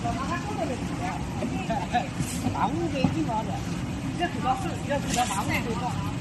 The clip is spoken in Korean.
马乌的一毛的，这主要是要主要马乌的。